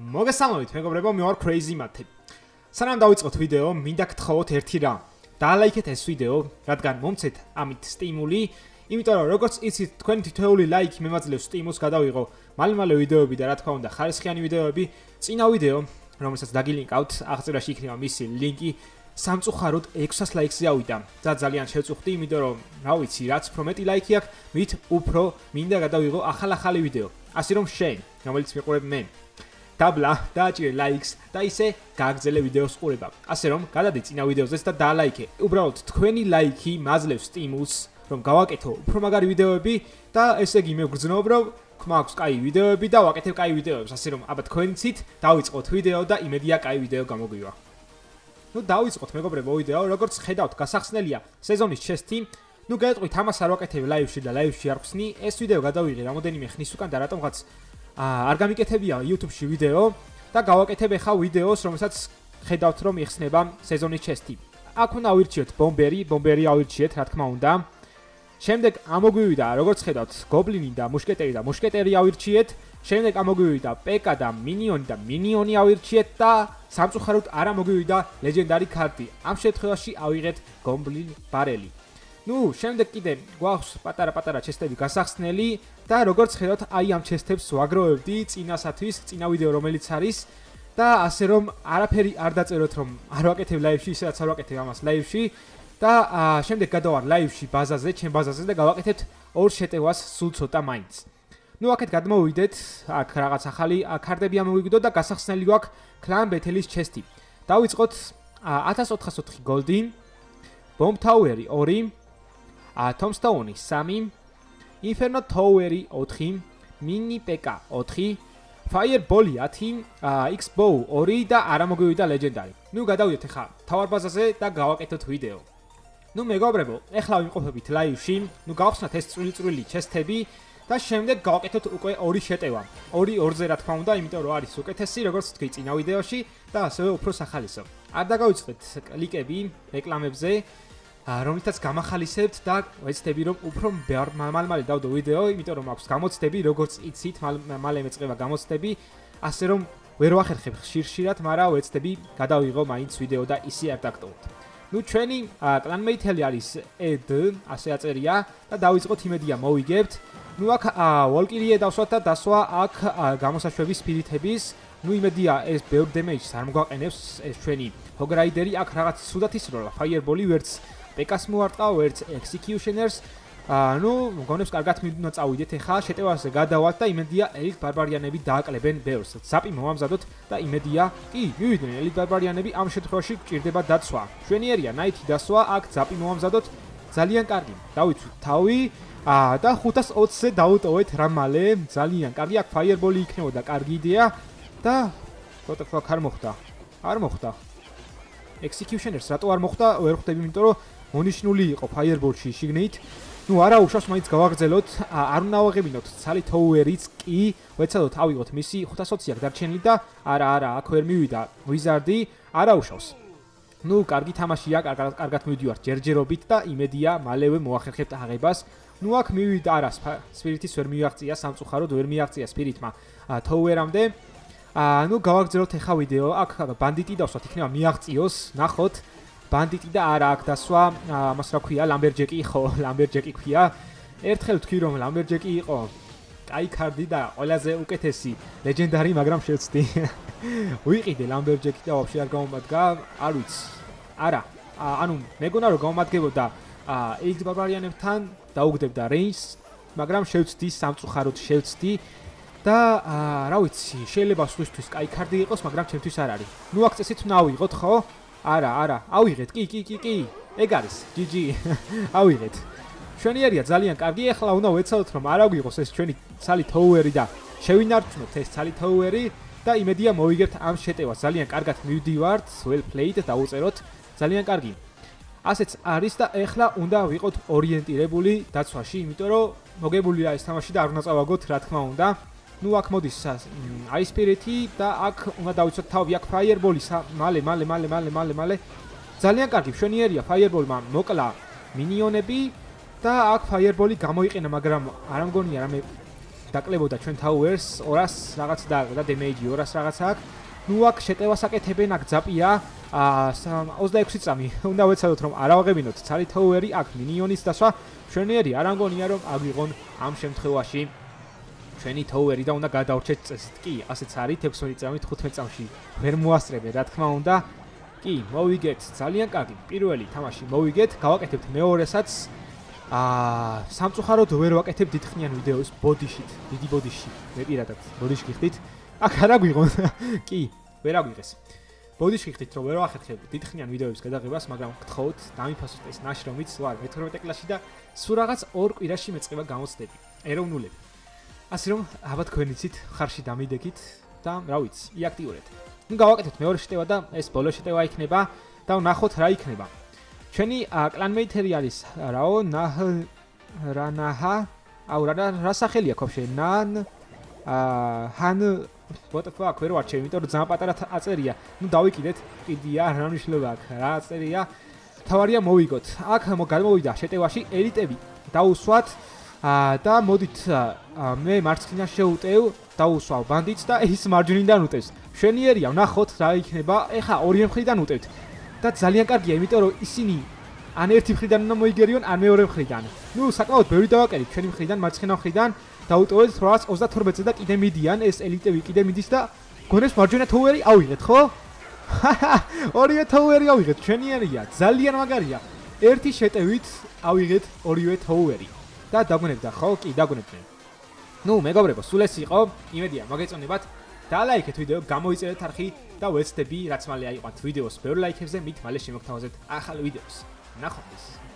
მოგესალმებით მეგობრებო, მე ვარ Crazy Mate. სანამ დავიწყოთ ვიდეო, მინდა გთხოვოთ ერთი რამ. დაალაიქეთ ეს ვიდეო, რადგან მომცეთ ამით სტიმული, იმიტომ რომ როგორც იცით, თქვენი თითოეული ლაიქი მემაძლევს სტიმულს გადავიღო მალე ვიდეოები და რა თქმა უნდა, ხარისხიანი ვიდეოები. წინა ვიდეო, რომელსაც დაგილინკავთ, აღწერაში იქნება მისი ლინკი. სამწუხაროდ 600 ლაიქზე ავიდა და ძალიან შევწუხდი, იმიტომ რომ რა ვიცი, რაც უფრო მეტი ლაიქი აქვს, მით უფრო მინდა გადავიღო ახალი ვიდეო. ასე რომ შენ, რომელიც მიყურებ მე, დაბლა, დააჭირე ლაიქს და ისე გააგრძელე ვიდეოს ყურება. ასე რომ, გადადი წინა ვიდეოზეც და დაალაიქე. უბრალოდ თქვენი ლაიქი მაძლევს სტიმულს, რომ გავაკეთო უფრო მაგარი ვიდეოები და ესე იგი მე ვგრძნობ, რომ გვაქვს კაი ვიდეოები და ვაკეთებ კაი ვიდეოებს. ასე რომ, აბა თქვენიცით დავიწყოთ ვიდეო და იმედია კაი ვიდეო გამოგვივა. ნუ დავიწყოთ მეგობრებო ვიდეო, როგორც ხედავთ, გასახსნელია სეზონის ჩესტი. ნუ გეტყვით ამას არ ვაკეთებ ლაივში და ლაივში არ ხსნი. ეს ვიდეო გადავიღე რამოდენიმე ხნის უკან და რატომღაც არ გამიკეთებია YouTube-ში ვიდეო და გავაკეთებ ახლა ვიდეოს, რომელსაც ხედავთ რომ იხსნება სეზონის ჩესტი. აქ უნდა ავირჩიოთ ბომბერი ავირჩიეთ, რა თქმა უნდა. შემდეგ ამოგვივიდა, როგორც ხედავთ, გობლინი და მუშკეტერი ავირჩიეთ. შემდეგ ამოგვივიდა პეკა და მინიონი ავირჩიეთ და სამწუხაროდ არ ამოგვივიდა ლეგენდარი კარტი. ამ შემთხვევაში ავიღეთ გობლინ ბარელი. ნუ შემდეგ კიდე გვაქვს პატარა ჩესტები გასახსნელი და როგორც ხედავთ, აი ამ ჩესტებს ვაგროვებდი წინა ვიდეო რომელიც არის და ასე რომ არაფერი არ დაწეროთ რომ არ ვაკეთებ ლაივში, ისედაც არ ვაკეთებ ამას ლაივში და შემდეგ გადავარ ლაივში ჩემ ბაზაზე და გავაკეთებთ ორ შეტევას სულ ცოტა მაინც. ნუ აქეთ გადმოვიდეთ, აქ რაღაც ახალი კარტები ამოვიგდო და გასახსნელი გვაქვს კლან ბეთელის ჩესტი. დავიწყოთ 1404 გოლდი, ბომბ თაუერი 2, Tombstone 3, Inferno Tower 4, Mini PK 4, Fireball 10, X-Bow 2 და არ ამოგვივიდა ლეგენდარი. ნუ გადავიდეთ ახლა თავარ ბაზაზე და გავაკეთოთ ვიდეო. ნუ მეგობრებო, ახლა ვიმყოფებით ლაივში, ნუ გავხსნათ ეს წვრილი ჩესტები და შემდეგ გავაკეთოთ უკვე ორი შეტევა. 2-2-ზე რა თქმა უნდა, იმიტომ რომ არის უკეთესი, როგორც თქვი წინა ვიდეოში და ასევე უფრო სახალისო. არ დაგავიწყდეთ კლიკები რეკლამებზე, რომელთაც გამახალისებთ და ვეცდები რომ უფრო მალე დავდო ვიდეო, იმიტომ რომ აქვს გამოცდები, როგორც იცით, მალე მეწყება გამოცდები, ასე რომ ვერ ვახერხებ ხშირად, მაგრამ ვეცდები გადავიღო მაინც ვიდეო და ისე არ დაგტოვოთ. ნუ ჩვენი კლანმეითელი არის ედ, ასე აწერია და დავიწყოთ იმედია მოვიგებთ. ნუ აქ ვოლკირიე დავსვათ და დასვა აქ გამოსაშვების სპირიტების. ნუ იმედია ეს ბევრ დემეიჯს არ მოგვაყენებს ეს ჩვენი ჰოგრაიდერი, აქ რაღაც სუდათ ისროლა, ფაიერბოლი ვერც პეკას მოარტყა, ვერც ექსიკიუშენერს. ნუ მგონებს კარგად მივიდა წავიდეთ ახლა შეტევაზე გადავალთ და იმედია ელიტ ბარბარიანები დააკლებენ ბევრს. ზაპი მოვამზადოთ და იმედია კი მივიდნენ ელიტ ბარბარიანები, ამ შემთხვევაში გჭირდება დაცვა. შვენიერია ნაითი დასვა, აქ ზაპი მოვამზადოთ, ძალიან კარგი. დავიცვით თავი და 520-ზე დაუტოვეთ რამალე, ძალიან კარგი. აქ ფაიერბოლი იქნებოდა კარგი იდეა და პროტექტ არ მოხდა. ექსიკიუშენერს რატო არ მოხდა? ვერ ხვდები, იმიტომ რომ მონიშნული იყო ფაიერბოლში შიგნით. ნუ არა უშავს მაინც გავაგრძელოთ, არ უნდა ავაღებინოთ ცალი თოუერიც კი, ვეცადოთ ავიღოთ მისი 520 აქ დარჩენილი და არა, აქ ვერ მივიდა ვიზარდი, არა უშავს. ნუ კარგი თამაშია, კარგად მივდივართ ჯერჯერობით და იმედია მალევე მოახერხებთ აღებას. ნუ აქ მივიდა არა, სპირიტის ვერ მიაღწია, სამწუხაროდ ვერ მიაღწია სპირიტმა თოუერამდე. ნუ გავაგრძელოთ ახლა ვიდეო, აქ ბანდიტი დავსვათ, იქნება მიაღწიოს, ნახოთ. ბანდიტი და არა აქ დასვა, ამას რა ქვია, ლამბერჯეკი ხო, ლამბერჯეკი ქვია. ერთხელ თქვი რომ ლამბერჯეკი იყო კაი კარდი და ყველაზე უკეთესი ლეგენდარი, მაგრამ შევცდი. ვიყიდე ლამბერჯეკი და ვაფშე არ გამომადგა, არ ვიცი. არა, ანუ მეგონა რომ გამომადგებოდა ელიტ ბარბარიანებთან დაუგდებდა რეინჯს, მაგრამ შევცდი, სამწუხაროდ შევცდი. და რა ვიცი, შეიძლება სხვისთვის კაი კარდი იყოს, მაგრამ ჩემთვის არ არის. ნუ აქ წესით უნდა ავიღოთ, ხო? არა, ავიღეთ, კი. ეგ არის, GG. ავიღეთ. შვენიერია ძალიან კარგი, ახლა უნდა ვეცადოთ რომ არ აგვიღოს ეს ჩვენი ცალი თოუერი და შევინარჩუნოთ ეს ცალი თოუერი და იმედია მოვიგებთ ამ შეტევას. ძალიან კარგად მივდივართ, well played დაუწეროთ. ძალიან კარგი. ასეც არის და ახლა უნდა ვიყოთ ორიენტირებული დაცვაში, იმიტომ რომ მოგებულია ეს თამაში და არ უნდა წავაგოთ, რა თქმა უნდა. ნუ აქ მოდის აი სპირიტი და აქ უნდა დავიცოთ თავი, აქ ფაიერბოლი მალე. ძალიან კარგი, შვენიერია ფაიერბოლმა მოკლა მინიონები და აქ ფაიერბოლი გამოიყენა, მაგრამ არ მგონია რამე დაკლებოდა ჩვენ Towers 200 რაღაც და damage 200 რაღაცა აქვს. ნუ აქ შეტევას აკეთებენ, აქ ძაპია 26 წამი. უნდა ვეცადოთ რომ არ ავაღებინოთ ცალი Tower-ი, აქ მინიონის დასვა. ჩვენიერი არ ამგონია რომ აგვიღონ ამ შემთხვევაში ჩვენი Tower-ი და უნდა გადავრჩეთ წესით. კი, ასეც არის 16 წამი 15 წამში ვერ მოასწრებენ, რა თქმა უნდა. კი, მოვიგეთ ძალიან კარგი პირველი თამაში მოვიგეთ, გავაკეთებთ მეორესაც. სამწუხაროდ ვერ ვაკეთებ დიდხნიან ვიდეოს ბოდიშით, დიდი ბოდიში. მე პირადად ბოდიში გიხდით. აქ არ აგვიღონ. კი, ვერ აგვიღეს. ბოდიში გიხდით რომ ვერ ვახერხებ დიდხნიან ვიდეოების გადაღებას, მაგრამ გთხოვთ, დამიფასოთ ეს ნაშრომიც, ვარ მე-12 კლასში და სულ რაღაც 2 კვირაში მეწყება გამოცდები. ეროვნულები. ასე რომ, აბა თქვენ იცით, ხარში დამიდეკით და რა ვიცი, იაქტიურეთ. ნუ გავაკეთოთ მეორე შეტევა და ეს ბოლო შეტევა იქნება და ვნახოთ რა იქნება. ჩვენი კლანმეიტერი არის რაო რანაჰა აუ რა სახელია ხოფშე ნან ჰან what the fuck ვერ ვარჩევ იმიტომ რომ ძალიან პატარა აწერია. ნუ დავიკიდეთ კიდია რა მნიშვნელობა აქვს რა აწერია. თავარია მოვიგოთ. აქ გამოვიდა შეტევაში ელიტები დაუსვათ და მოდით მე მარცხნიდან შევუტევ დაუსვავ ბანდიტს და ის მარჯვნიდან უტევს. შვენიერია ვნახოთ რა იქნება. ეხა ორივე მხრიდან უტევთ. და ძალიან კარგია, იმიტომ რომ ისინი ან ერთი მხრიდან უნდა მოიგერიონ, ან მეორე მხრიდან. ნუ საკმაოდ ბევრი დავაკეთეთ ჩვენი მხრიდან, მარცხენა მხრიდან დაუტოვეთ 832-ზე და კიდე მიდიან, ეს ელიტები კიდე მიდის და გონებს მარჯვენა Tower-ი ავიღეთ, ხო? ორივე Tower-ი ავიღეთ, ჩვენიერია, ძალიან მაგარია. ერთი შეტევით ავიღეთ ორივე Tower-ი. და დაგვენებდა, ხო? კი, დაგვენებდნენ. ნუ, მეგობრებო, სულ ეს იყო. იმედია, მოგეწონებათ. დალაიქეთ ვიდეო, გამოიწერეთ არხი და ვეცდები, რაც მალე აიყვანთ ვიდეოს ბევრ ლაიქებზე, მით მალე შემოგთავაზებთ ახალ ვიდეოს. ნახვამდის.